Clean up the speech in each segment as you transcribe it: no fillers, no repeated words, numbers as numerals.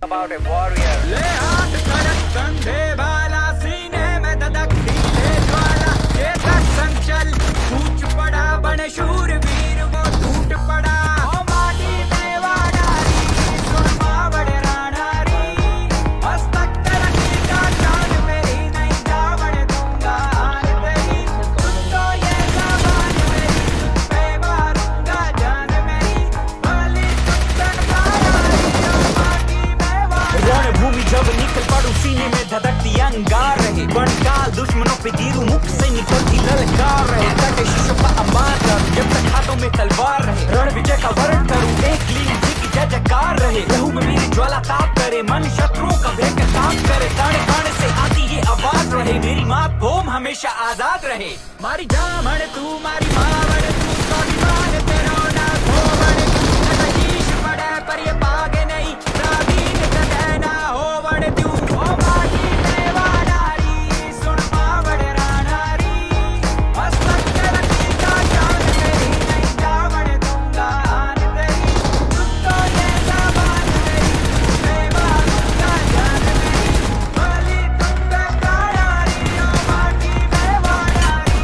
About a warrior. ले हाथ कड़क कंधे वाला, सीने में धधकती है ज्वाला, ये संचल कूच पड़ा, बने शूरवीर वो टूट पड़ा। ओ माटी में वाडारी, सुरमा बड़े रानारी, मस्तक तरक्की का चांद मेरी, नहीं जावड़ दूंगा आन तेरी, तुझ तो ये जबान मेरी, तुझ पे मारूंगा जान मेरी, भली सुंदर बारारी, ओ माटी में रणभूमि जब निकल पड़ू, सीने में धधकती अंगार रहे, बनकाल दुश्मनों पे तीरू मुख से निकलती ललकार रहे, तटे शीशों का अंबार करूं, जब तक हाथों में तलवार रहे, रण विजय का वर्ण करूं, एक लीन जी की जय जयकार रहे, लहू में मेरी ज्वाला ताप करे, मन शत्रुओं का भय का काम करे, ताने ताने से आती ये आवाज रहे, मेरी मातभूमि हमेशा आजाद रहे। मारी जामण तू, मारी मावण तू, स्वाभिमान तेरा ना धोवण तू, न शीश पड़े पर ये पागे नहीं, प्रादीन कदे ना होवण तू। ओ माटी में वाडारी, सुन मावड़ रानारी, मस्तक तरक्की का चांद मेरी, नहीं जावड़ दूंगा आन तेरी, तुझ तो ये जबान मेरी, तुझ पे मारूंगा जान मेरी, भली तुम पे बारारी, ओ माटी में वाडारी।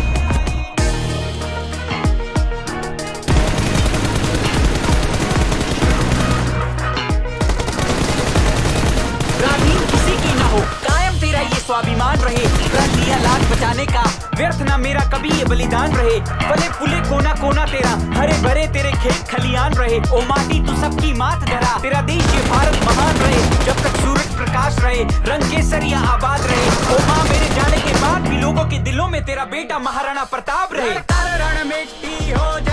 प्राधीन किसी की ना हो, कायम तेरा ये स्वाभिमान रहे, प्रण लिया लाज बचाने का, व्यर्थ ना मेरा कभी ये बलिदान रहे, फले फूले कोना कोना तेरा, हरे भरे तेरे खेत खलियान रहे, ओ माटी तू सबकी मात धरा, तेरा देश ये भारत महान रहे, जब तक सूरज प्रकाश रहे, रंग केसरिया आबाद रहे, ओ माँ मेरे जाने के बाद भी लोगों के दिलों में तेरा बेटा महाराणा प्रताप रहे। रण मिट्टी हो